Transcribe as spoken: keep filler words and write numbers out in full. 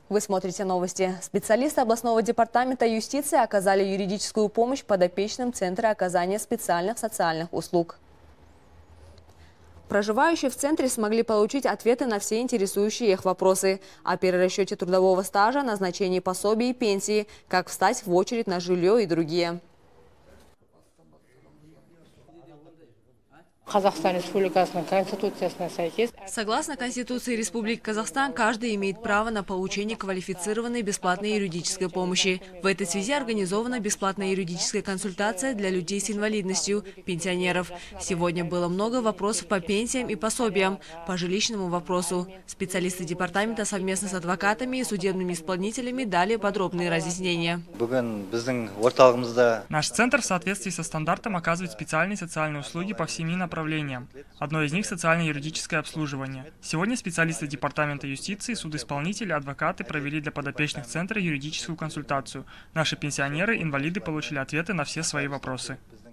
Вы смотрите новости. Специалисты областного департамента юстиции оказали юридическую помощь подопечным Центра оказания специальных социальных услуг. Проживающие в центре смогли получить ответы на все интересующие их вопросы о перерасчете трудового стажа, назначении пособий и пенсии, как встать в очередь на жилье и другие. Согласно Конституции Республики Казахстан, каждый имеет право на получение квалифицированной бесплатной юридической помощи. В этой связи организована бесплатная юридическая консультация для людей с инвалидностью, пенсионеров. Сегодня было много вопросов по пенсиям и пособиям, по жилищному вопросу. Специалисты департамента совместно с адвокатами и судебными исполнителями дали подробные разъяснения. Наш центр в соответствии со стандартом оказывает специальные социальные услуги по семи направлениям. Одно из них – социально-юридическое обслуживание. Сегодня специалисты Департамента юстиции, судоисполнители, адвокаты провели для подопечных центра юридическую консультацию. Наши пенсионеры, инвалиды получили ответы на все свои вопросы.